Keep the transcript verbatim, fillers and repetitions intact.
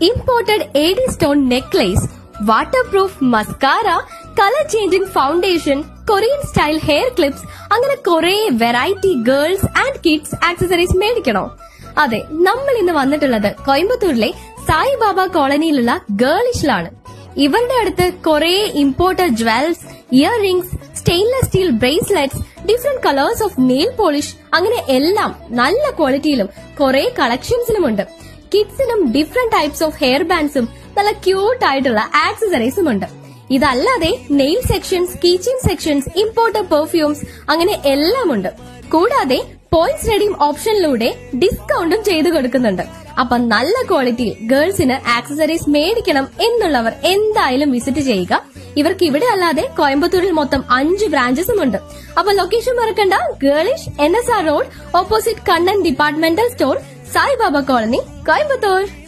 imported A D stone necklace, waterproof mascara, color changing foundation, Korean style hair clips, അങ്ങനെ കുറെ variety girls and kids accessories മേടിക്കണോ? അതെ, നമ്മൾ ഇന്ന് വന്നിട്ടുള്ളത് കോയമ്പത്തൂരിലെ സായിബാബ കോളനിയിലുള്ള ഗേളിഷിലാണ്. ഇവരുടെ അടുത്ത് കുറെ imported jewels, earrings, stainless steel bracelets, different colours of nail polish, അങ്ങനെ എല്ലാം നല്ല ക്വാളിറ്റിയിലും കുറെ കളക്ഷൻസിലുമുണ്ട്. കിഡ്സിനും ഡിഫറെന്റ് ടൈപ്സ് ഓഫ് ഹെയർ ബാൻഡ്സും നല്ല ക്യൂട്ട് ആയിട്ടുള്ള ആക്സസറീസും ഉണ്ട്. ഇതല്ലാതെ nail sections, keychain sections, imported perfumes, അങ്ങനെ എല്ലാം ഉണ്ട്. കൂടാതെ പോയിന്റ്സ് റെഡീം ഓപ്ഷനിലൂടെ ഡിസ്കൗണ്ടും ചെയ്തു കൊടുക്കുന്നുണ്ട്. അപ്പൊ നല്ല ക്വാളിറ്റിയിൽ ഗേൾസിന് ആക്സസറീസ് മേടിക്കണം എന്നുള്ളവർ എന്തായാലും വിസിറ്റ് ചെയ്യുക. ഇവർക്ക് ഇവിടെ അല്ലാതെ കോയമ്പത്തൂരിൽ മൊത്തം അഞ്ച് ബ്രാഞ്ചസും ഉണ്ട്. അപ്പൊ ലൊക്കേഷൻ മറക്കണ്ട, Girlish, N S R road, opposite Kannan departmental store, Saibaba colony, Coimbatore.